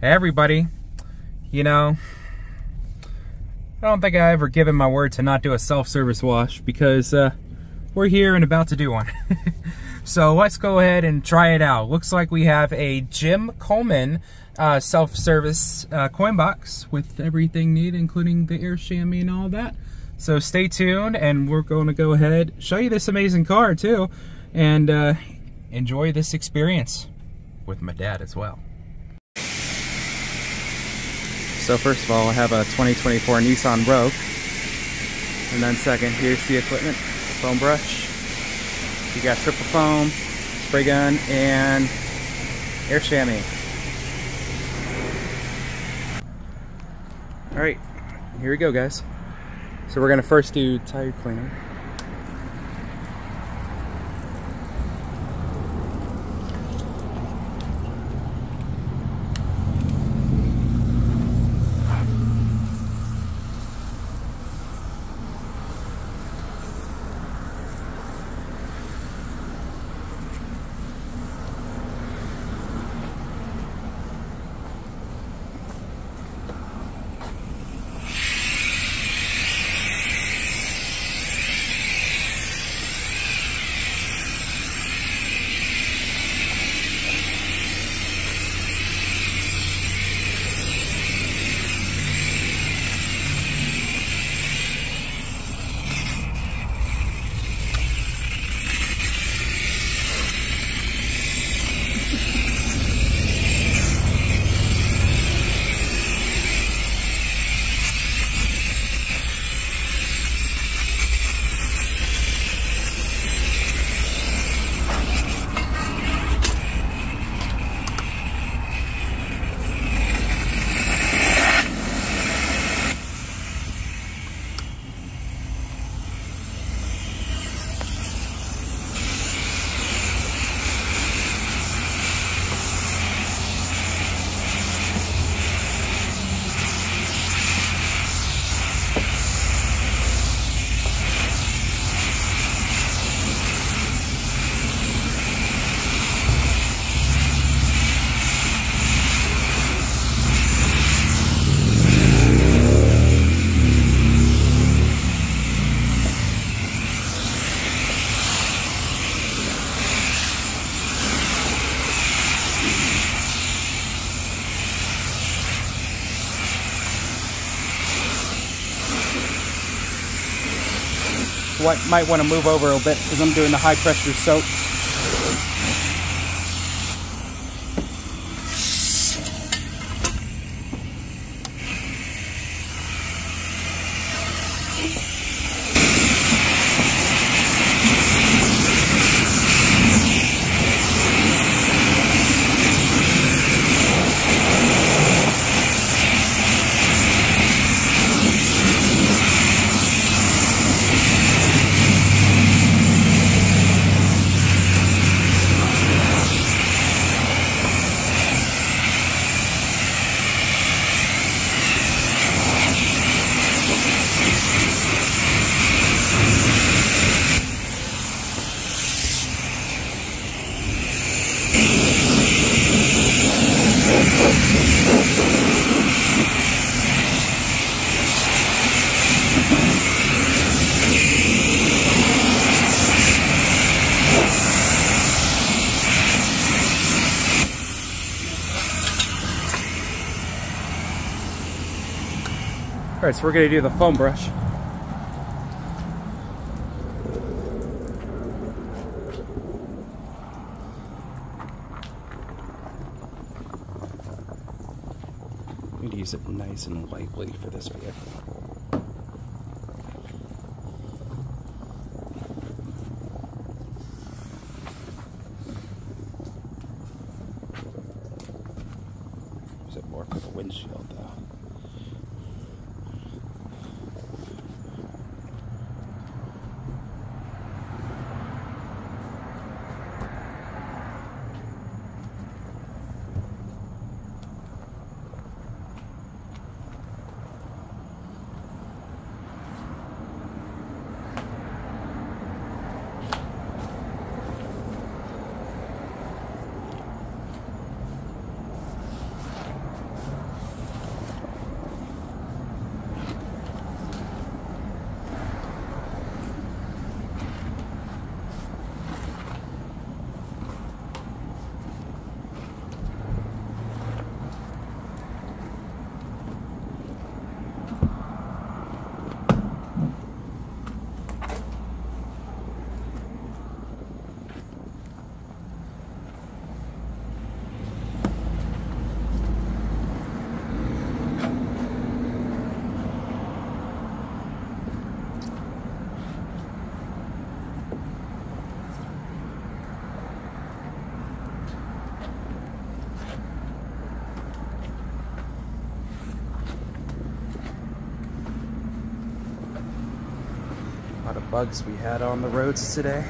Hey everybody, you know, I don't think I ever given my word to not do a self-service wash because we're here and about to do one. So let's go ahead and try it out. Looks like we have a Jim Coleman self-service coin box with everything needed, including the Air Shammee and all that. So stay tuned, and we're going to go ahead, show you this amazing car too, and enjoy this experience with my dad as well. So first of all, I have a 2024 Nissan Rogue, and then second, here's the equipment: foam brush. You got triple foam, spray gun, and Air Shammee. All right, here we go, guys. So we're gonna first do tire cleaning. Might want to move over a little bit because I'm doing the high pressure soak. All right, so we're gonna do the foam brush. Need to use it nice and lightly for this vehicle. Use it more for the windshield, though. bugs we had on the roads today.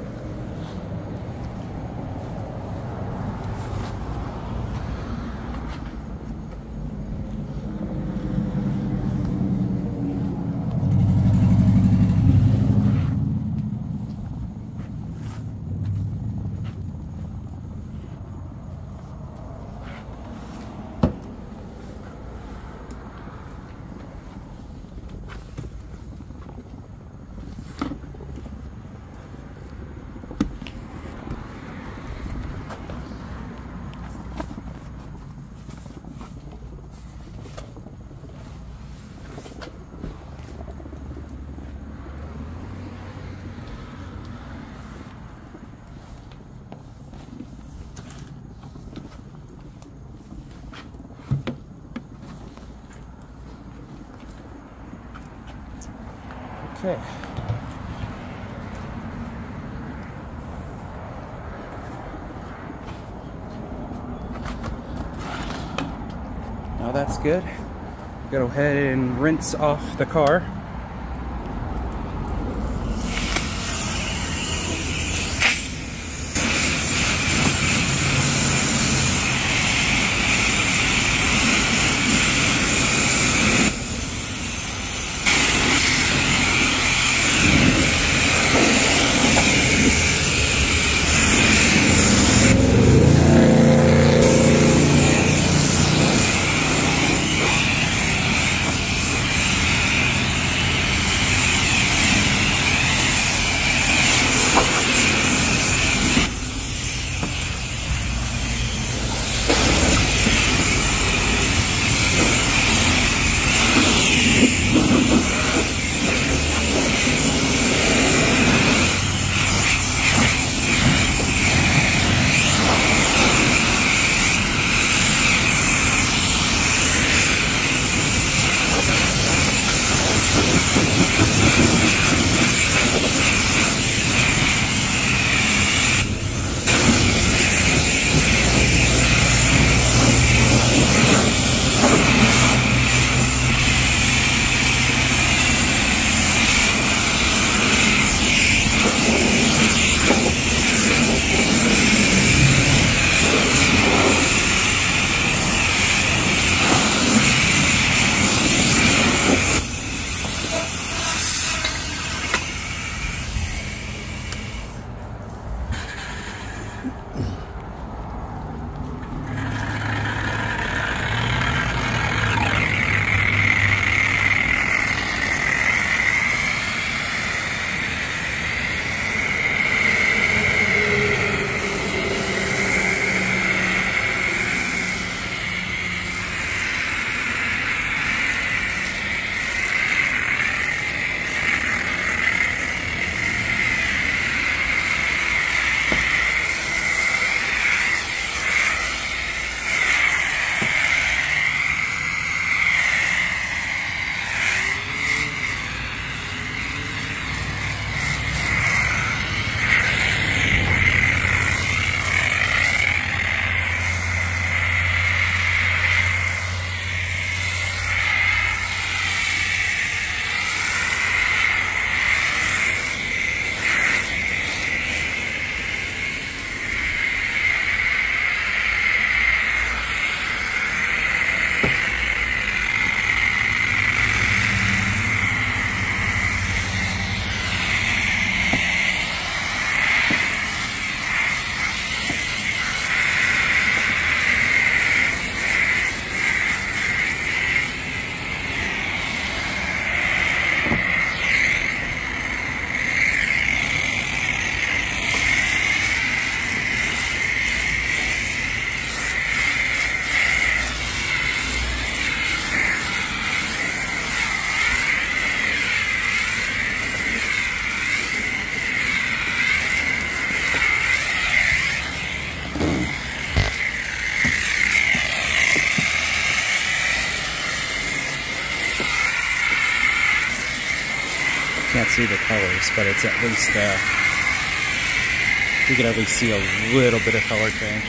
Okay. Now that's good. Go ahead and rinse off the car. Can't see the colors, but it's at least, you can at least see a little bit of color change.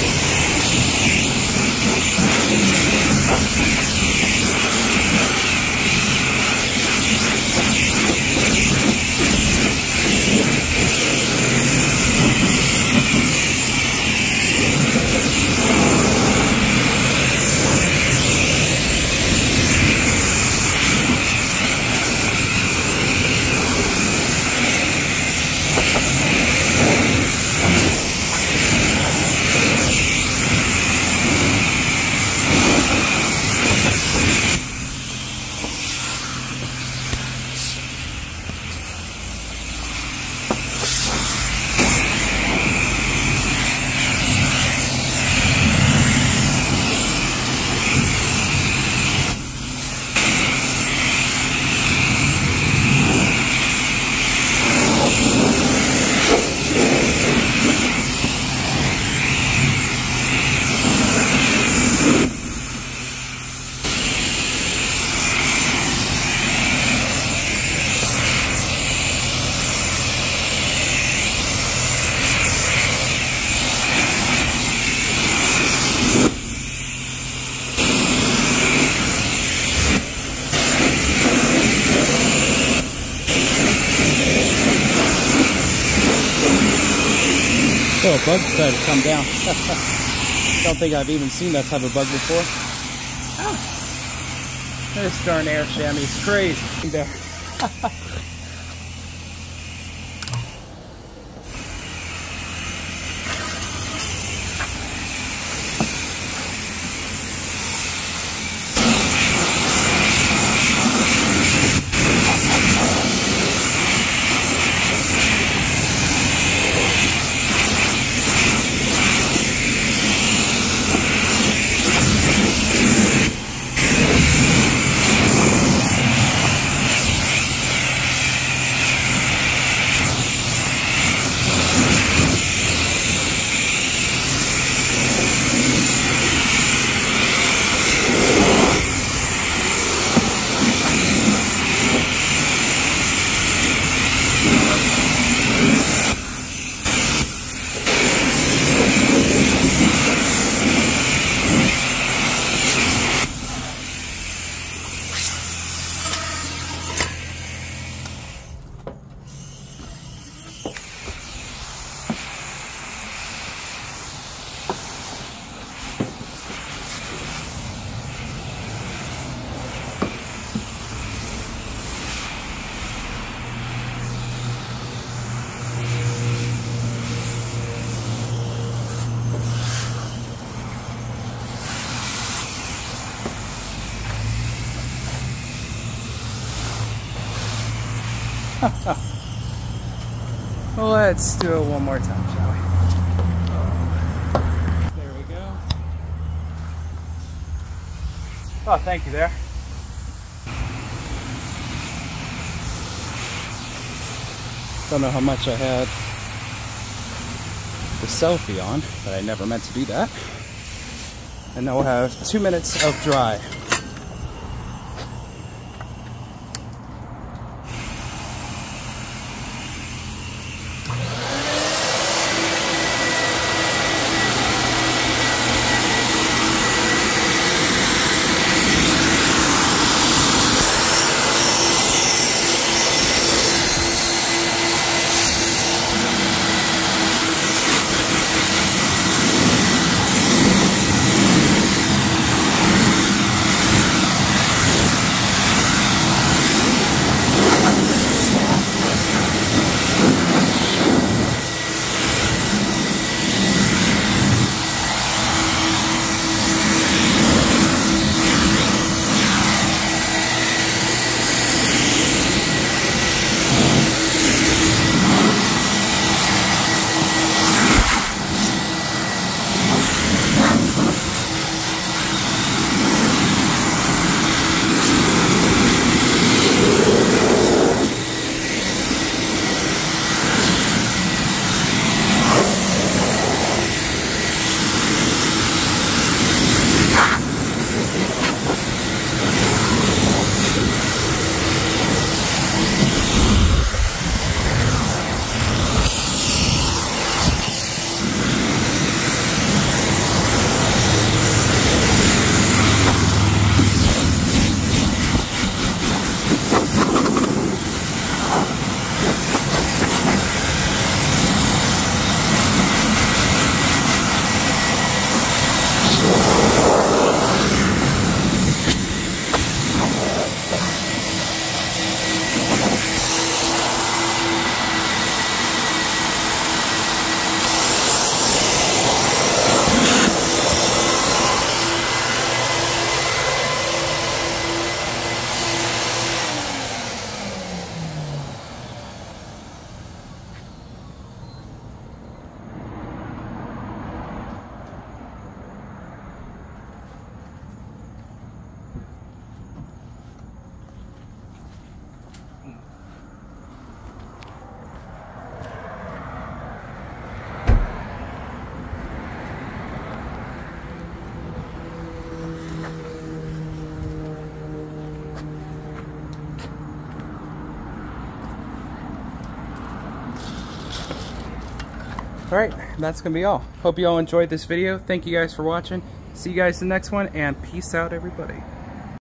Oh, a bug decided to come down. Don't think I've even seen that type of bug before. Oh. This darn Air Shammee is crazy there. Well, let's do it one more time, shall we? There we go. Oh, thank you there. Don't know how much I had the selfie on, but I never meant to do that. And now we'll have 2 minutes of dry. Alright, that's gonna be all. Hope you all enjoyed this video. Thank you guys for watching. See you guys in the next one, and peace out, everybody.